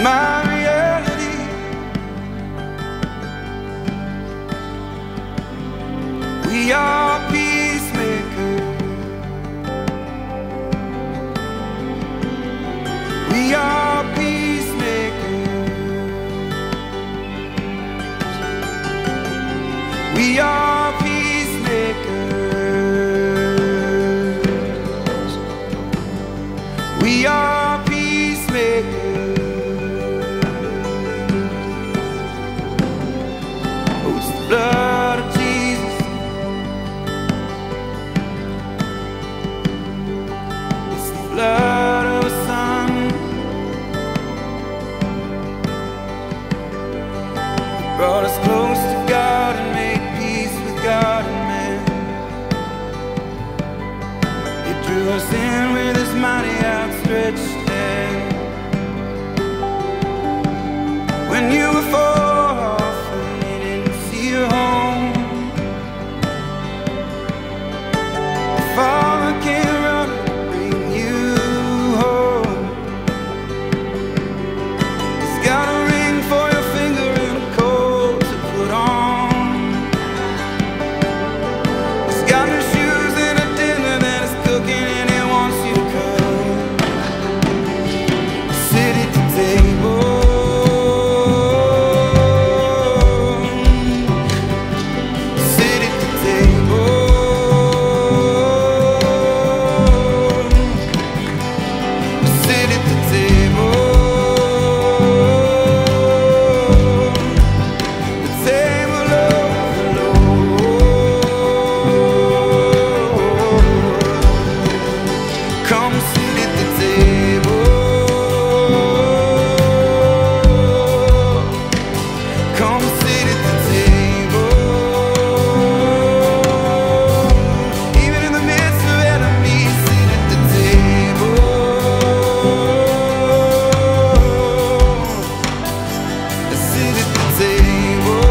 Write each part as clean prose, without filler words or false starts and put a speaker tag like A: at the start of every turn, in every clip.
A: my reality. We are peacemakers. We are peacemakers. We are peacemakers. We are peacemakers. Oh, it's the blood of Jesus. It's the blood of His Son. It brought us close to God and made peace with God and man. It drew us in with His mighty outstretched hand. When you were far off and you didn't see your home, the Father came running to bring you home. He's got a ring for your finger and a coat to put on. He's got your shoes and a dinner that is cooking, and He wants you to come sit at the table. Sit at the table. Sit at the table. The table of the Lord. Come sit at the table. Come sit at the table. Even in the midst of enemies, sit at the table. Sit at the table.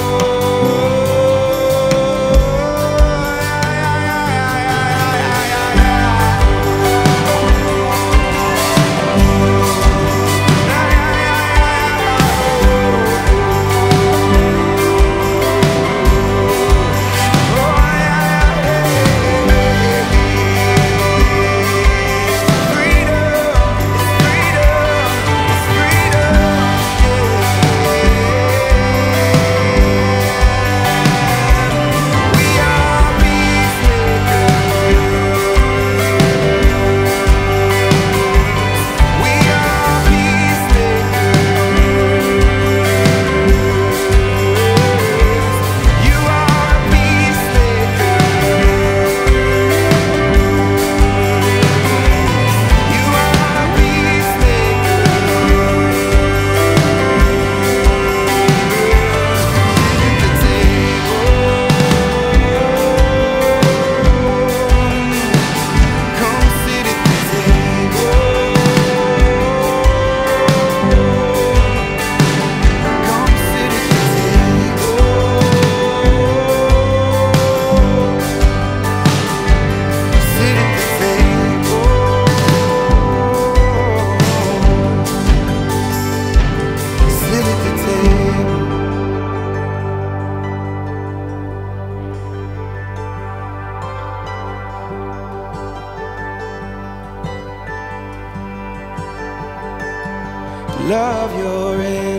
A: Love your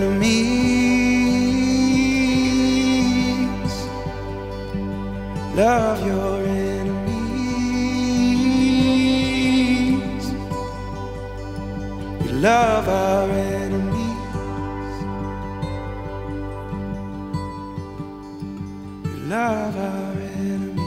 A: enemies. Love your enemies. We love our enemies. We love our enemies.